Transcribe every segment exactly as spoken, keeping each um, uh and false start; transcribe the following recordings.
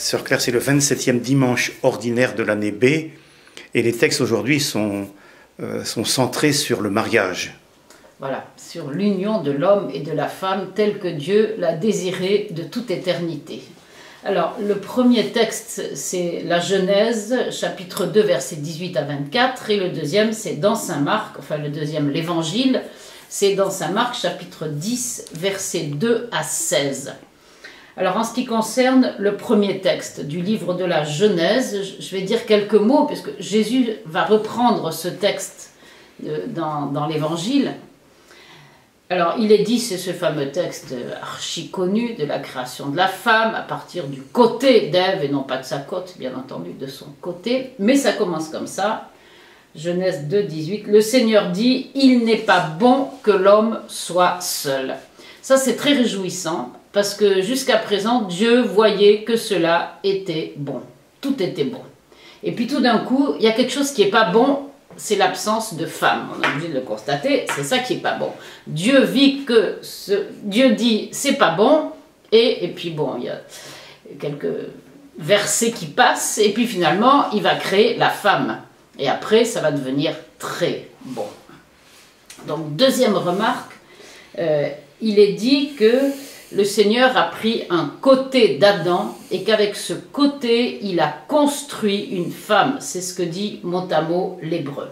Sœur Claire, c'est le vingt-septième dimanche ordinaire de l'année B et les textes aujourd'hui sont, euh, sont centrés sur le mariage. Voilà, sur l'union de l'homme et de la femme telle que Dieu l'a désirée de toute éternité. Alors, le premier texte, c'est la Genèse, chapitre deux, versets dix-huit à vingt-quatre, et le deuxième, c'est dans Saint Marc, enfin le deuxième, l'Évangile, c'est dans Saint Marc, chapitre dix, versets deux à seize. Alors, en ce qui concerne le premier texte du livre de la Genèse, je vais dire quelques mots, puisque Jésus va reprendre ce texte dans, dans l'Évangile. Alors, il est dit, c'est ce fameux texte archi connu de la création de la femme, à partir du côté d'Ève, et non pas de sa côte, bien entendu, de son côté. Mais ça commence comme ça, Genèse deux, dix-huit. Le Seigneur dit, « Il n'est pas bon que l'homme soit seul. » Ça, c'est très réjouissant, parce que jusqu'à présent, Dieu voyait que cela était bon. Tout était bon. Et puis tout d'un coup, il y a quelque chose qui n'est pas bon, c'est l'absence de femme. On est obligé de le constater, c'est ça qui n'est pas bon. Dieu vit que, ce, Dieu dit, c'est pas bon, et, et puis bon, il y a quelques versets qui passent, et puis finalement, il va créer la femme. Et après, ça va devenir très bon. Donc, deuxième remarque, euh, il est dit que le Seigneur a pris un côté d'Adam et qu'avec ce côté, il a construit une femme. C'est ce que dit mot à mot l'hébreu.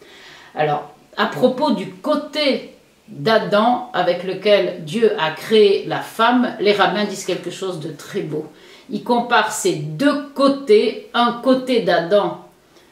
Alors, à propos du côté d'Adam avec lequel Dieu a créé la femme, les rabbins disent quelque chose de très beau. Ils comparent ces deux côtés, un côté d'Adam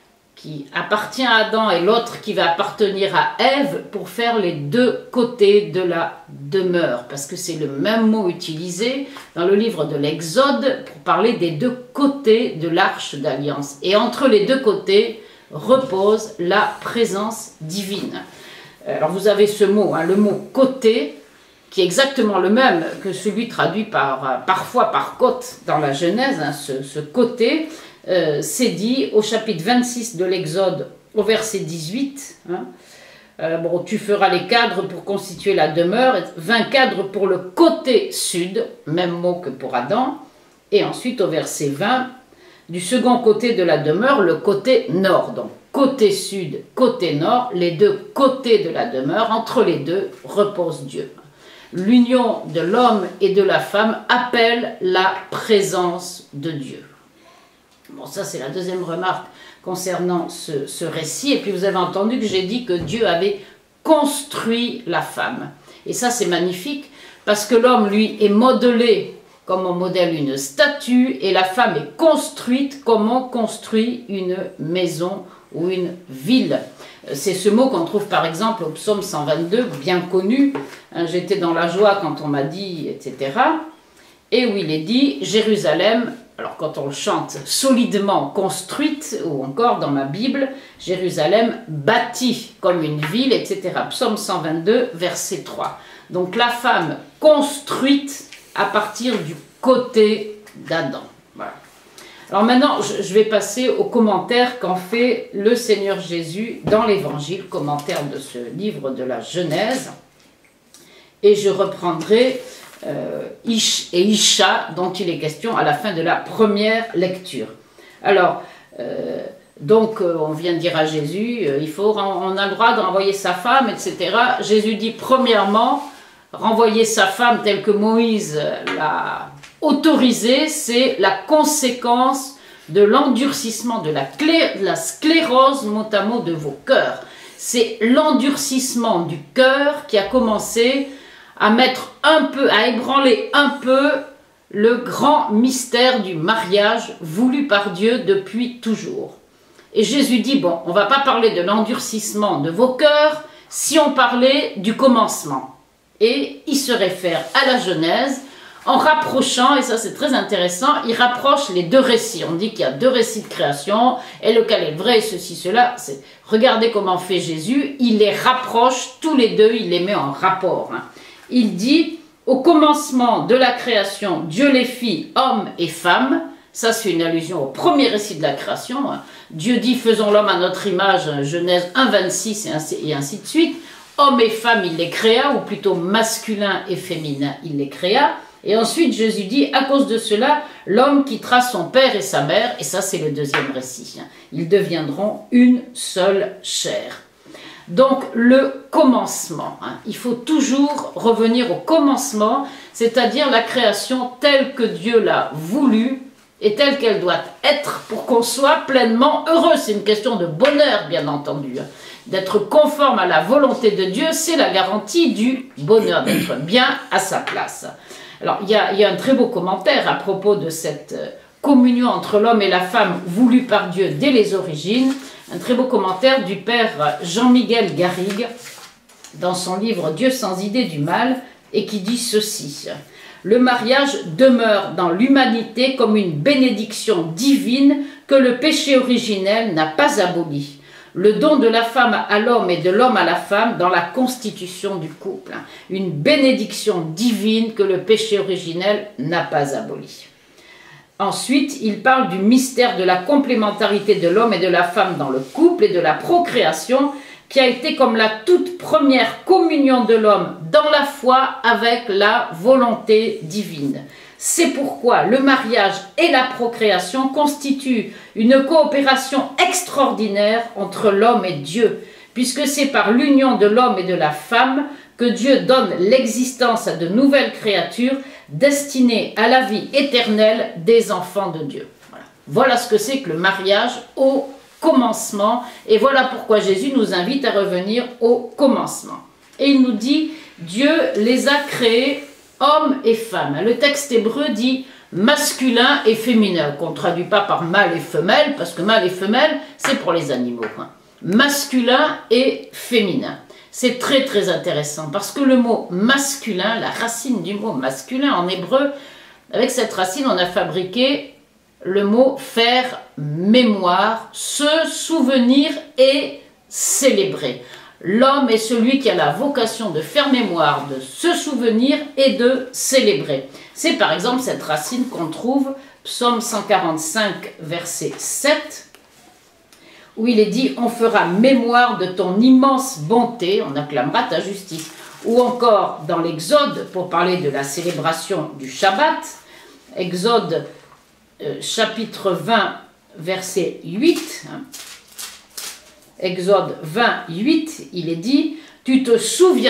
qui appartient à Adam et l'autre qui va appartenir à Ève pour faire les deux côtés de la demeure. Parce que c'est le même mot utilisé dans le livre de l'Exode pour parler des deux côtés de l'arche d'alliance. Et entre les deux côtés repose la présence divine. Alors vous avez ce mot, hein, le mot côté, qui est exactement le même que celui traduit par, parfois par côte dans la Genèse, hein, ce, ce côté. Euh, c'est dit au chapitre vingt-six de l'Exode, au verset dix-huit. Hein, euh, bon, tu feras les cadres pour constituer la demeure, vingt cadres pour le côté sud, même mot que pour Adam. Et ensuite au verset vingt, du second côté de la demeure, le côté nord. Donc côté sud, côté nord, les deux côtés de la demeure, entre les deux repose Dieu. L'union de l'homme et de la femme appelle la présence de Dieu. Bon, ça c'est la deuxième remarque concernant ce, ce récit. Et puis vous avez entendu que j'ai dit que Dieu avait construit la femme. Et ça c'est magnifique parce que l'homme, lui, est modelé comme on modèle une statue et la femme est construite comme on construit une maison ou une ville. C'est ce mot qu'on trouve par exemple au psaume cent vingt-deux, bien connu. J'étais dans la joie quand on m'a dit, et cetera. Et où il est dit, Jérusalem, alors quand on le chante, solidement construite, ou encore dans ma Bible, Jérusalem bâtie comme une ville, et cetera. Psaume cent vingt-deux, verset trois. Donc la femme construite à partir du côté d'Adam. Voilà. Alors maintenant, je vais passer aux commentaires qu'en fait le Seigneur Jésus dans l'Évangile, commentaire de ce livre de la Genèse. Et je reprendrai euh, Ish et Isha, dont il est question à la fin de la première lecture. Alors, euh, donc euh, on vient de dire à Jésus, euh, il faut, on a le droit de renvoyer sa femme, et cetera. Jésus dit premièrement, renvoyer sa femme telle que Moïse l'a autorisée, c'est la conséquence de l'endurcissement, de la, clé, de la sclérose mot à mot de vos cœurs. C'est l'endurcissement du cœur qui a commencé à mettre un peu, à ébranler un peu le grand mystère du mariage voulu par Dieu depuis toujours. Et Jésus dit, bon, on ne va pas parler de l'endurcissement de vos cœurs si on parlait du commencement. Et il se réfère à la Genèse en rapprochant, et ça c'est très intéressant, il rapproche les deux récits. On dit qu'il y a deux récits de création, et lequel est vrai, ceci, cela. Regardez comment fait Jésus, il les rapproche tous les deux, il les met en rapport. Hein. Il dit, au commencement de la création, Dieu les fit hommes et femmes. Ça c'est une allusion au premier récit de la création. Hein. Dieu dit, faisons l'homme à notre image, Genèse un, vingt-six, et ainsi, et ainsi de suite. Hommes et femmes, il les créa, ou plutôt masculin et féminin, il les créa. Et ensuite, Jésus dit, à cause de cela, l'homme quittera son père et sa mère, et ça c'est le deuxième récit. Ils deviendront une seule chair. Donc, le commencement. Hein. Il faut toujours revenir au commencement, c'est-à-dire la création telle que Dieu l'a voulu et telle qu'elle doit être pour qu'on soit pleinement heureux. C'est une question de bonheur, bien entendu. Hein. D'être conforme à la volonté de Dieu, c'est la garantie du bonheur, d'être bien à sa place. Alors, il y a, il y a un très beau commentaire à propos de cette communion entre l'homme et la femme voulue par Dieu dès les origines. Un très beau commentaire du père Jean-Miguel Garrigue dans son livre « Dieu sans idée du mal » et qui dit ceci. « Le mariage demeure dans l'humanité comme une bénédiction divine que le péché originel n'a pas abolie. Le don de la femme à l'homme et de l'homme à la femme dans la constitution du couple. Une bénédiction divine que le péché originel n'a pas abolie. » Ensuite, il parle du mystère de la complémentarité de l'homme et de la femme dans le couple et de la procréation qui a été comme la toute première communion de l'homme dans la foi avec la volonté divine. C'est pourquoi le mariage et la procréation constituent une coopération extraordinaire entre l'homme et Dieu, puisque c'est par l'union de l'homme et de la femme que Dieu donne l'existence à de nouvelles créatures destinées à la vie éternelle des enfants de Dieu. Voilà, voilà ce que c'est que le mariage au commencement, et voilà pourquoi Jésus nous invite à revenir au commencement. Et il nous dit, Dieu les a créés hommes et femmes. Le texte hébreu dit masculin et féminin, qu'on ne traduit pas par mâle et femelle, parce que mâle et femelle, c'est pour les animaux. Hein. Masculin et féminin. C'est très très intéressant, parce que le mot masculin, la racine du mot masculin en hébreu, avec cette racine, on a fabriqué le mot faire mémoire, se souvenir et célébrer. L'homme est celui qui a la vocation de faire mémoire, de se souvenir et de célébrer. C'est par exemple cette racine qu'on trouve, psaume cent quarante-cinq, verset sept, où il est dit « On fera mémoire de ton immense bonté, on acclamera ta justice ». Ou encore dans l'Exode, pour parler de la célébration du Shabbat, Exode euh, chapitre vingt, verset huit, hein, Exode vingt, huit, il est dit « Tu te souviendras »,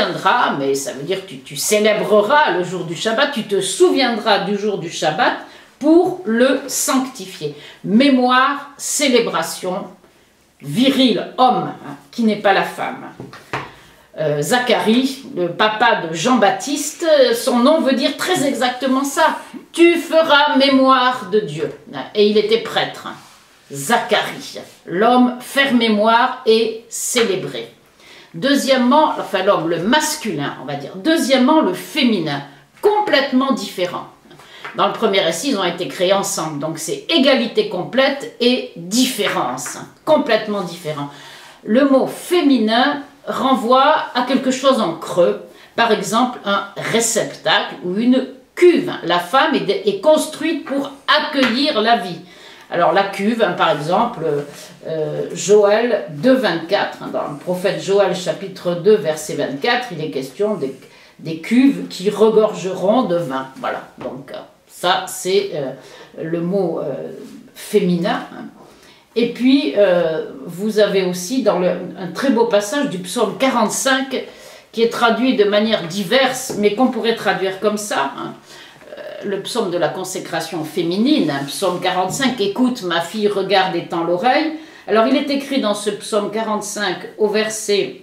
mais ça veut dire que tu, tu célébreras le jour du Shabbat, tu te souviendras du jour du Shabbat pour le sanctifier. Mémoire, célébration, viril, homme, hein, qui n'est pas la femme. Euh, Zacharie, le papa de Jean-Baptiste, son nom veut dire très exactement ça. Tu feras mémoire de Dieu. Et il était prêtre. Zacharie, l'homme faire mémoire et célébrer. Deuxièmement, enfin l'homme, le masculin, on va dire. Deuxièmement, le féminin, complètement différent. Dans le premier récit, ils ont été créés ensemble. Donc c'est égalité complète et différence. Complètement différent. Le mot féminin renvoie à quelque chose en creux. Par exemple, un réceptacle ou une cuve. La femme est, est construite pour accueillir la vie. Alors la cuve, hein, par exemple, euh, Joël deux, vingt-quatre, hein, dans le prophète Joël chapitre deux, verset vingt-quatre, il est question des, des cuves qui regorgeront de vin. Voilà, donc ça c'est euh, le mot euh, féminin. Hein. Et puis euh, vous avez aussi dans le, un très beau passage du psaume quarante-cinq qui est traduit de manière diverse, mais qu'on pourrait traduire comme ça, hein. Le psaume de la consécration féminine, hein, psaume quarante-cinq, « Écoute, ma fille, regarde et tends l'oreille ». Alors, il est écrit dans ce psaume quarante-cinq, au verset,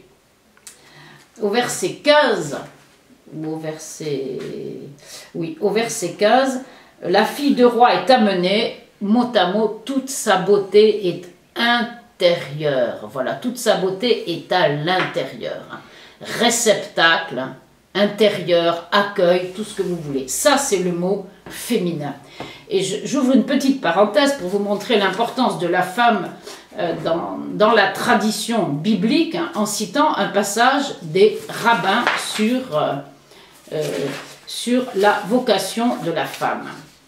au verset quinze, ou au verset, oui, au verset quinze, « La fille de roi est amenée, mot à mot, toute sa beauté est intérieure ». Voilà, toute sa beauté est à l'intérieur. Hein. Réceptacle, hein, intérieur, accueil, tout ce que vous voulez. Ça, c'est le mot féminin. Et j'ouvre une petite parenthèse pour vous montrer l'importance de la femme euh, dans, dans la tradition biblique, hein, en citant un passage des rabbins sur, euh, euh, sur la vocation de la femme.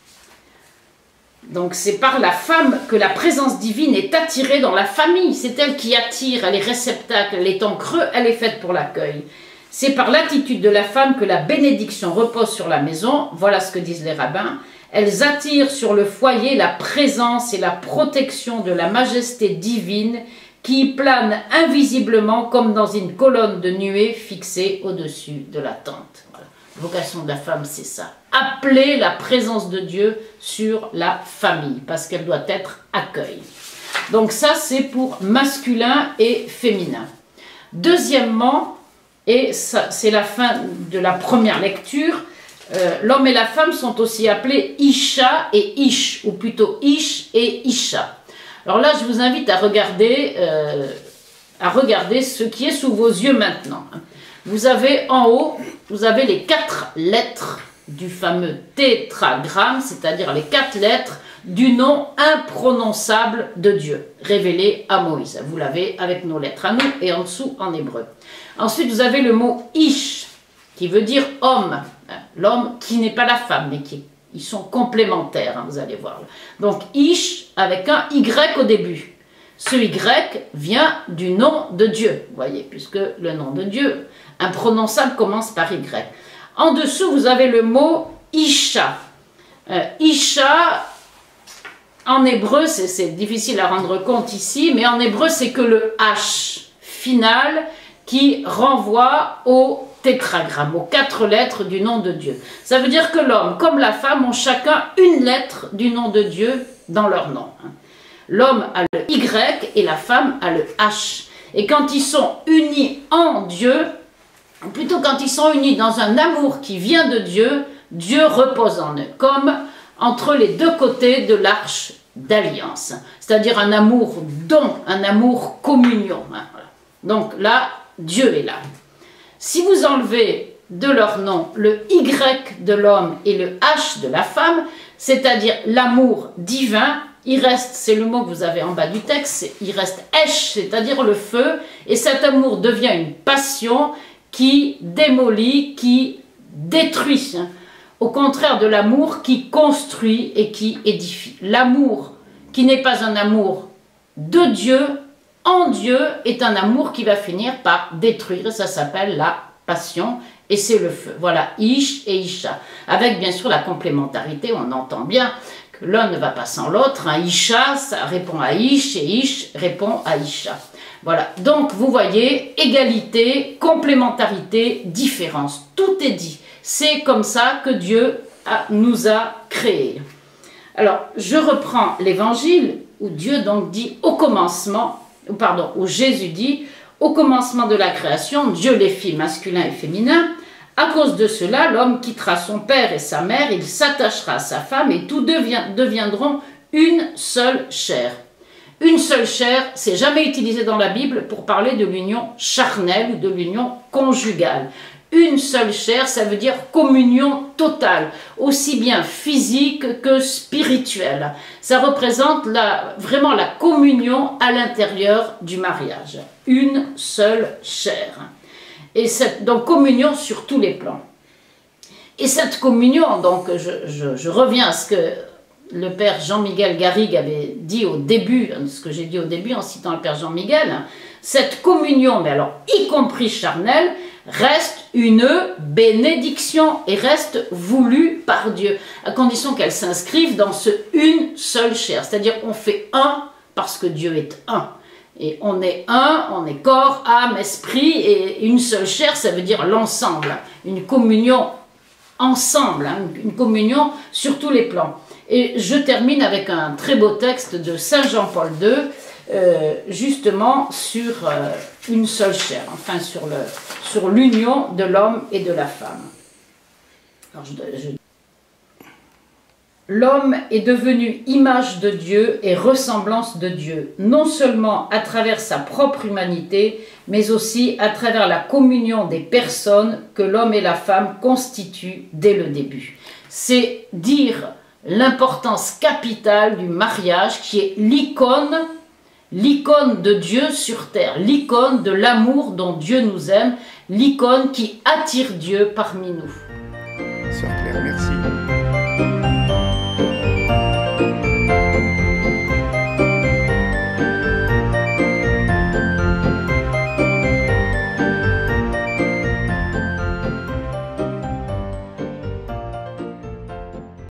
Donc c'est par la femme que la présence divine est attirée dans la famille. C'est elle qui attire, elle est réceptacle, elle est en creux, elle est faite pour l'accueil. C'est par l'attitude de la femme que la bénédiction repose sur la maison. Voilà ce que disent les rabbins. Elles attirent sur le foyer la présence et la protection de la majesté divine qui plane invisiblement comme dans une colonne de nuée fixée au-dessus de la tente. Voilà. La vocation de la femme, c'est ça. Appeler la présence de Dieu sur la famille, parce qu'elle doit être accueil. Donc ça, c'est pour masculin et féminin. Deuxièmement, et c'est la fin de la première lecture, euh, l'homme et la femme sont aussi appelés Isha et Ish, ou plutôt Ish et Isha. Alors là, je vous invite à regarder, euh, à regarder ce qui est sous vos yeux maintenant. Vous avez en haut, vous avez les quatre lettres du fameux tétragramme, c'est-à-dire les quatre lettres du nom imprononçable de Dieu, révélé à Moïse. Vous l'avez avec nos lettres à nous et en dessous en hébreu. Ensuite, vous avez le mot Ish, qui veut dire homme. L'homme qui n'est pas la femme, mais qui ils sont complémentaires, hein, vous allez voir. Donc Ish avec un Y au début. Ce Y vient du nom de Dieu, vous voyez, puisque le nom de Dieu, imprononçable, commence par Y. En dessous, vous avez le mot Isha. Euh, Isha, en hébreu, c'est difficile à rendre compte ici, mais en hébreu, c'est que le H final qui renvoie au tétragramme, aux quatre lettres du nom de Dieu. Ça veut dire que l'homme comme la femme ont chacun une lettre du nom de Dieu dans leur nom. L'homme a le Y et la femme a le H. Et quand ils sont unis en Dieu, ou plutôt quand ils sont unis dans un amour qui vient de Dieu, Dieu repose en eux, comme entre les deux côtés de l'arche d'alliance. C'est-à-dire un amour don, un amour communion. Donc là, Dieu est là. Si vous enlevez de leur nom le Y de l'homme et le H de la femme, c'est-à-dire l'amour divin, il reste, c'est le mot que vous avez en bas du texte, il reste Esh, c'est-à-dire le feu, et cet amour devient une passion qui démolit, qui détruit, au contraire de l'amour qui construit et qui édifie. L'amour qui n'est pas un amour de Dieu, en Dieu, est un amour qui va finir par détruire, ça s'appelle la passion, et c'est le feu. Voilà, Ish et Isha, avec bien sûr la complémentarité, on entend bien que l'un ne va pas sans l'autre, un Isha, ça répond à Ish, et Ish répond à Isha. Voilà, donc vous voyez, égalité, complémentarité, différence, tout est dit. C'est comme ça que Dieu a, nous a créés. Alors, je reprends l'évangile, où Dieu donc dit au commencement, pardon, où Jésus dit, au commencement de la création, Dieu les fit masculin et féminin. À cause de cela, l'homme quittera son père et sa mère, il s'attachera à sa femme et tous devient, deviendront une seule chair. Une seule chair, c'est jamais utilisé dans la Bible pour parler de l'union charnelle ou de l'union conjugale. Une seule chair, ça veut dire communion totale, aussi bien physique que spirituelle. Ça représente la, vraiment la communion à l'intérieur du mariage. Une seule chair. Et cette, donc communion sur tous les plans. Et cette communion, donc je, je, je reviens à ce que le père Jean-Miguel Garrigue avait dit au début, ce que j'ai dit au début en citant le père Jean-Miguel, cette communion, mais alors y compris charnelle, reste une bénédiction et reste voulue par Dieu, à condition qu'elle s'inscrive dans ce une seule chair. C'est-à-dire on fait un parce que Dieu est un. Et on est un, on est corps, âme, esprit, et une seule chair, ça veut dire l'ensemble, une communion ensemble, hein, une communion sur tous les plans. Et je termine avec un très beau texte de Saint Jean-Paul deux, euh, justement sur euh, une seule chair, enfin sur le, sur l'union de l'homme et de la femme. Alors, je, je... L'homme est devenu image de Dieu et ressemblance de Dieu, non seulement à travers sa propre humanité, mais aussi à travers la communion des personnes que l'homme et la femme constituent dès le début. C'est dire l'importance capitale du mariage qui est l'icône, l'icône de Dieu sur terre, l'icône de l'amour dont Dieu nous aime, l'icône qui attire Dieu parmi nous. Sœur Claire, merci.